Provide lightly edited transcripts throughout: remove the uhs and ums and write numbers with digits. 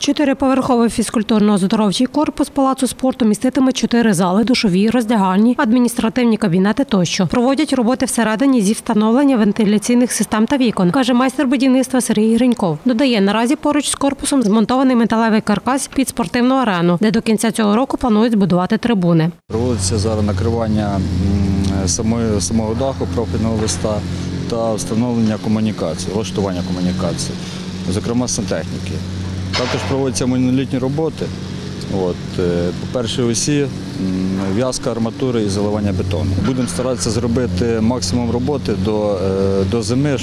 Чотириповерховий фізкультурно-оздоровчий корпус Палацу спорту міститиме 4 зали, душові, роздягальні, адміністративні кабінети тощо. Проводять роботи всередині зі встановлення вентиляційних систем та вікон, каже майстер будівництва Сергій Гриньков. Додає, наразі поруч з корпусом змонтований металевий каркас під спортивну арену, де до кінця цього року планують збудувати трибуни. Проводиться зараз накривання самого даху профільного листа та встановлення комунікацій, влаштування комунікацій, зокрема сантехніки. Також проводяться монолітні роботи. По першій осі в'язка арматури і заливання бетону. Будемо старатися зробити максимум роботи до зими,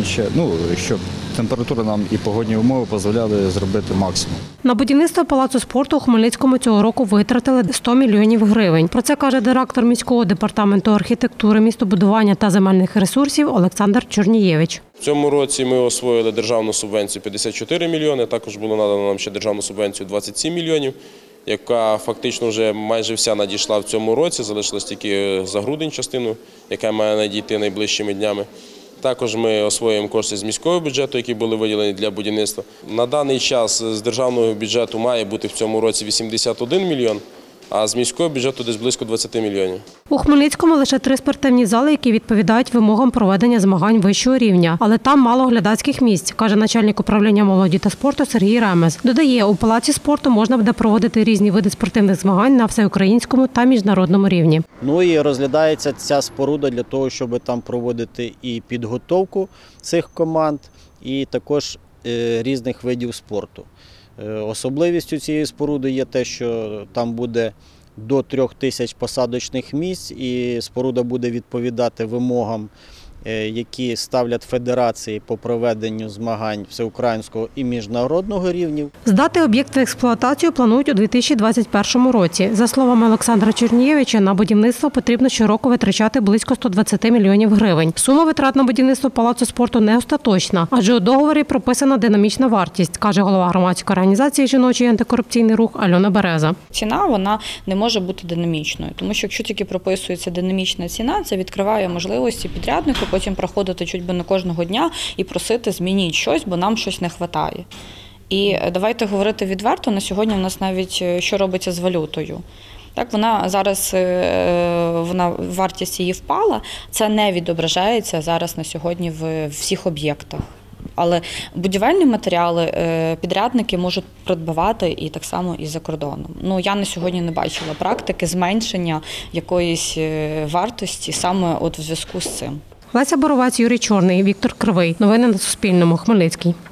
щоб температура нам і погодні умови дозволяли зробити максимум. На будівництво Палацу спорту у Хмельницькому цього року витратили 100 мільйонів гривень. Про це каже директор міського департаменту архітектури, містобудування та земельних ресурсів Олександр Чорнієвич. В цьому році ми освоїли державну субвенцію 54 мільйони, також було надано нам ще державну субвенцію 27 мільйонів, яка фактично вже майже вся надійшла в цьому році, залишилась тільки за грудень частину, яка має надійти найближчими днями. Також ми освоюємо кошти з міського бюджету, які були виділені для будівництва. На даний час з державного бюджету має бути в цьому році 81 мільйон, а з міського бюджету десь близько 20 мільйонів. У Хмельницькому лише 3 спортивні зали, які відповідають вимогам проведення змагань вищого рівня. Але там мало глядацьких місць, каже начальник управління молоді та спорту Сергій Ремез. Додає, у Палаці спорту можна буде проводити різні види спортивних змагань на всеукраїнському та міжнародному рівні. І розглядається ця споруда для того, щоб там проводити і підготовку цих команд, і також різних видів спорту. Особливістю цієї споруди є те, що там буде до 3000 посадочних місць і споруда буде відповідати вимогам, які ставлять федерації по проведенню змагань всеукраїнського і міжнародного рівнів. Здати об'єкт в експлуатацію планують у 2021 році. За словами Олександра Чернієвича, на будівництво потрібно щороку витрачати близько 120 мільйонів гривень. Сума витрат на будівництво Палацу спорту не остаточна, адже у договорі прописана динамічна вартість, каже голова громадської організації «Жіночий антикорупційний рух» Альона Береза. Ціна вона не може бути динамічною, тому що якщо тільки прописується динамічна ціна, це відкриває можливості підряднику потім проходити чуть би не кожного дня і просити змініть щось, бо нам щось не вистачає. І давайте говорити відверто, на сьогодні в нас навіть що робиться з валютою. Так, вона зараз, вартість її впала, це не відображається зараз на сьогодні в всіх об'єктах. Але будівельні матеріали підрядники можуть придбавати і так само і за кордоном. Я на сьогодні не бачила практики зменшення якоїсь вартості саме у зв'язку з цим. Леся Боровець, Юрій Чорний, Віктор Кривий. Новини на Суспільному. Хмельницький.